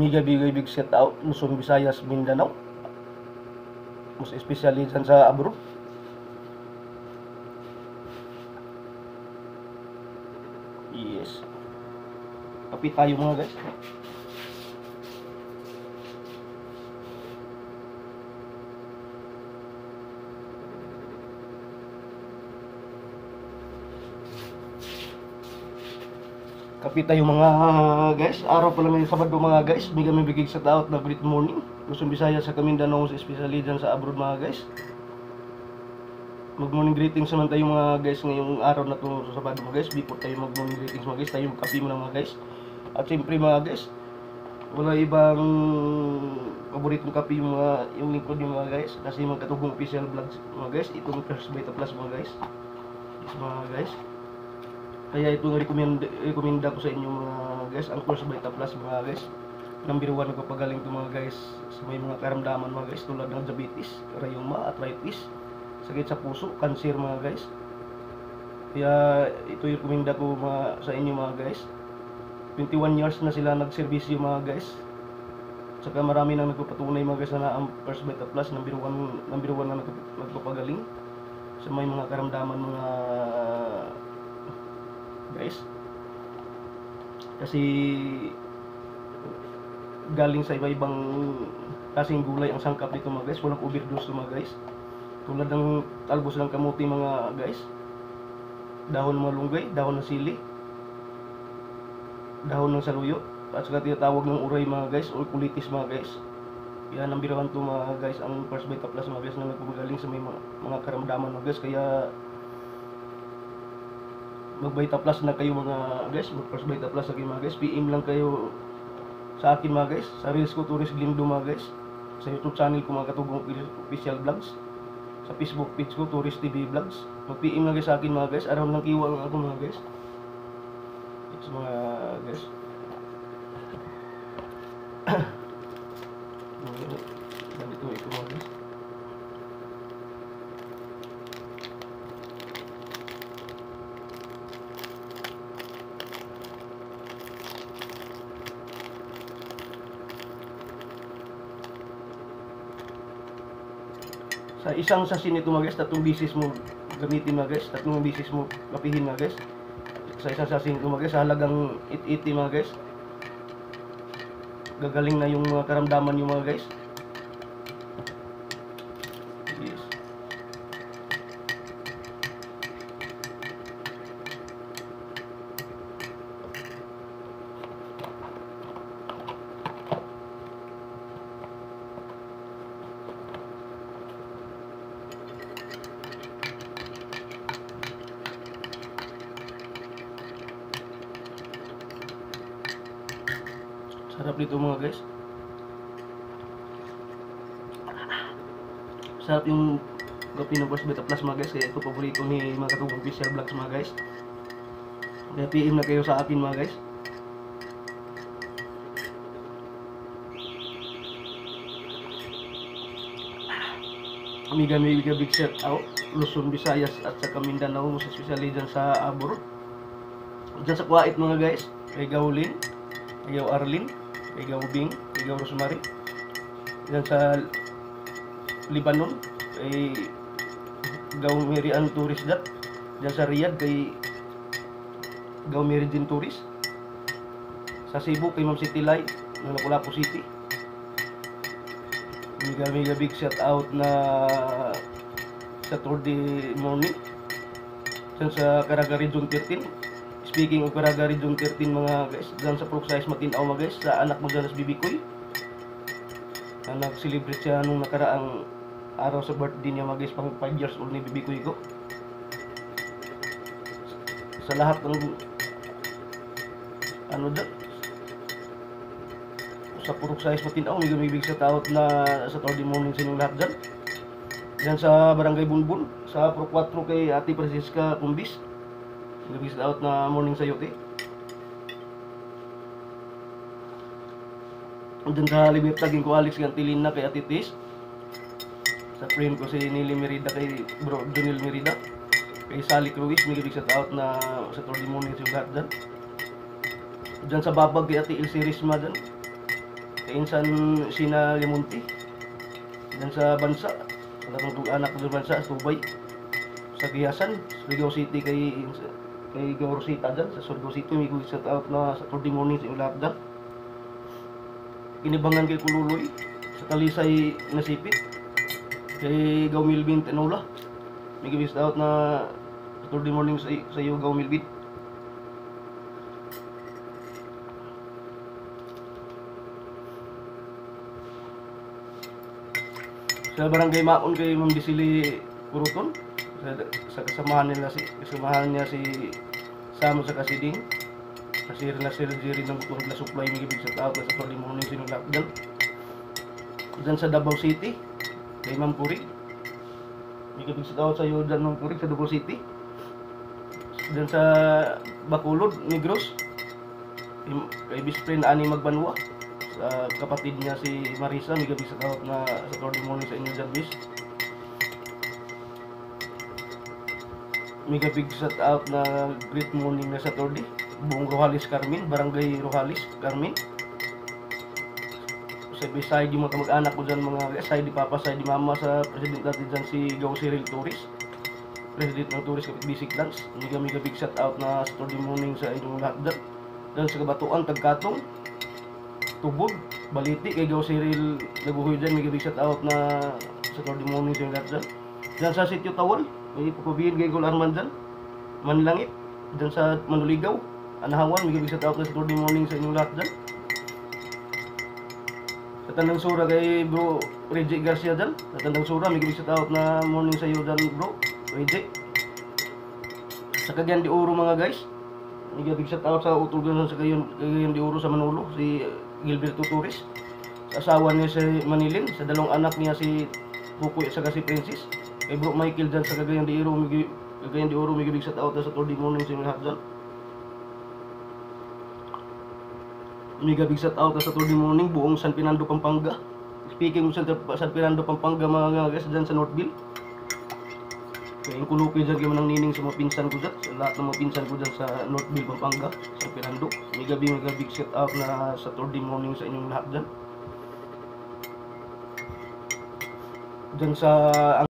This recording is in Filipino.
Miga big set out Luzon, Visayas, Mindanao, most especially dyan sa abroad. Yes, kape tayo mga guys. Kape tayo mga guys. Araw pa lang ng Sabado mga guys. May kami bigig sa taot na great morning. Luzon, Visayas sa Mindanao, especially dyan sa abroad mga guys. Mag morning greetings naman tayo mga guys ngayong araw na to sa Sabado mga guys. Before tayo mag morning greetings mga guys, tayo kape muna mga guys. At siyempre mga guys, wala ibang paboritong kape yung lingkod yung mga guys. Kasi magkatubong official vlogs mga guys. Itong First Beta Plus mga guys. Yes mga guys. Kaya ito rekomenda ko sa inyo mga guys, ang First Beta Plus mga guys. Number 1 nagpapagaling ito mga guys sa may mga karamdaman mga guys tulad ng diabetes, rheuma, arthritis, sakit sa puso, cancer mga guys. Kaya ito yung rekomenda ko sa inyo mga guys. 21 years na sila nagserbisyo mga guys. Saka marami nang nagpapatunay mga guys na ang First Beta Plus number 1 na nagpapagaling sa may mga karamdaman mga guys. Kasi galing sa iba-ibang kasing gulay ang sangkap nito mga guys. Walang overdose mga guys. Tulad ng talbos ng kamuti mga guys, dahon ng malunggay, dahon ng sili, dahon ng saluyo, at saka tinatawag ng uray mga guys, or kulitis mga guys. Kaya number 1 to mga guys ang First Beta Plus mga guys na nagpapagaling sa may mga karamdaman mga guys. Kaya mag Beta Plus na kayo mga guys, mag First Beta Plus lagi mga guys. PM lang kayo sa akin mga guys, sa Reels ko Tourist Glindo mga guys, sa YouTube channel ko mga Katugong Official Vlogs, sa Facebook page ko Tourist TV Vlogs. Mag PM lang kayo sa akin mga guys, araw lang kiwa lang ako mga guys. It's mga guys. Ganito ito mga guys. Sa isang sachet nito mga guys, 3 bisis mo gamitin mga guys, 3 bisis mo kapihin mga guys. Sa isang sachet nito mga guys, sa halagang 880 mga guys, gagaling na yung mga karamdaman nyo mga guys. Yes. Sarap dito mga guys. Sarap yung kape ng First Beta Plus mga guys. Kaya ito paborito ni mga Katugong Official Vlogs mga guys. Kaya PM na kayo sa akin mga guys. Amiga big shout out Luzon, Visayas at saka Mindanao, most especially dyan sa abroad. Dyan sa Kuwait mga guys, kay Gaulin, kay Arlin, kay Bing, kay Rosemary. Dyan sa Lebanon, kay Merian Tourist Dat. Dyan sa Riyadh, kay Meridin Tourist. Sa Cebu, kay Ma'am City Light, ng Lapu-Lapu City. Mega big shout out na Saturday morning dyan sa Caraga Region 13. Speaking of Caraga Region 13 mga guys, dyan sa Procsize Matinaw mga guys, sa anak mo dyan sa Bibicoy na nag-celebrate siya nung nakaraang araw sa birthday niya mga guys, pang 5 years old ni Bibicoy ko. Sa lahat ng ano dyan sa Procsize Matinaw, may big shout out na Saturday morning sa inyong lahat dyan. Dyan sa Barangay Bunbun, sa Pro 4 kay Ate Francisca Kumbis, may big shout out na morning sa yote. Dyan sa Libertad, ko Alex Gantilina kay Ate Tis. Sa friend ko si Nili Merida kay Bro Jonel Merida. Kay Sally Cruz, may big shout out na Saturday morning sa inyong lahat dyan. Dyan sa Babag kay Ate Ilse Risma dyan. kay Insan Sina Limonti. Dyan sa bansa, wala kang anak ko sa bansa, Tubay. Sa Giyasan, Surigao City kay Gaw Rosita dyan. Sa Surigao City, may shout out na sa Saturday morning sa lahat dyan. Kinibangan kay Kululoy, sa Talisay Nasipit, kay Gaw Milbin Tenola. May shout out na Saturday morning sa iyo, Gaw Milbin. Sa barangay Maon kay Ma'am Disili Puruton, sa kasamahan niya si Samo sa Kasiding, nasir Jerry ng butong na supply may gibig sa tao sa Saturday morning sinulak dyan sa Davao City kay Ma'am Purig, may gibig sa tao sa iyo dyan Ma'am Purig sa Davao City. Dyan sa Bacolod, Negros, kay best friend Ani Magbanwa, sa kapatid niya si Marisa, may gabi sa tawag na Saturday morning sa inyo dyan, bis. May gabi sa tawag na great morning na Saturday, buong Rojalis Carmen, barangay Rojalis Carmen. Sa beside yung mga kamag-anak ko dyan, mga side di papa, side di mama, sa president natin dyan si Gaw Cyril Torres, president ng Torres Kapit Basic Dance. May gabi sa tawag na Saturday morning sa inyong lahat dyan. Dyan sa Kabatuan, Tagkatong, Tubog, Baliti, kay Gaw Cyril naguhoy dyan, may gabig shout out na sa Saturday morning sa lahat dyan. Dyan sa Sitio Tawal, may pupubihin kay Gol Arman dyan, Manlangit, dyan sa Manuligaw, Anahawan, may gabig shout out na sa Saturday morning sa inyong lahat dyan. Sa Tandang Sura kay Bro Reggie Garcia dyan, sa Tandang Sura, may gabig shout out na morning sa iyo dyan, Bro Reggie. Sa Cagayan de Oro mga guys, may gabig shout out sa utugan sa Cagayan de Oro sa Manolo, si Gilberto Torres, sa asawa niya si Manilin, sa dalawang anak niya si Pukoy at saka si Princess, kay Bro Michael dyan sa Cagayan de Oro, may gibig sa tao sa Saturday morning sa lahat dyan. May gibig sa tao sa Saturday morning buong San Fernando, Pampanga. Speaking of San Fernando, Pampanga mga guys, dyan sa Northville, kaya yung kulukoy dyan kayo manang nining sa mga pinsan ko dyan, sa lahat ng mga pinsan ko dyan sa Northville, Pampanga, San Fernando. May gabing set up na Saturday morning sa inyong lahat dyan. Dyan sa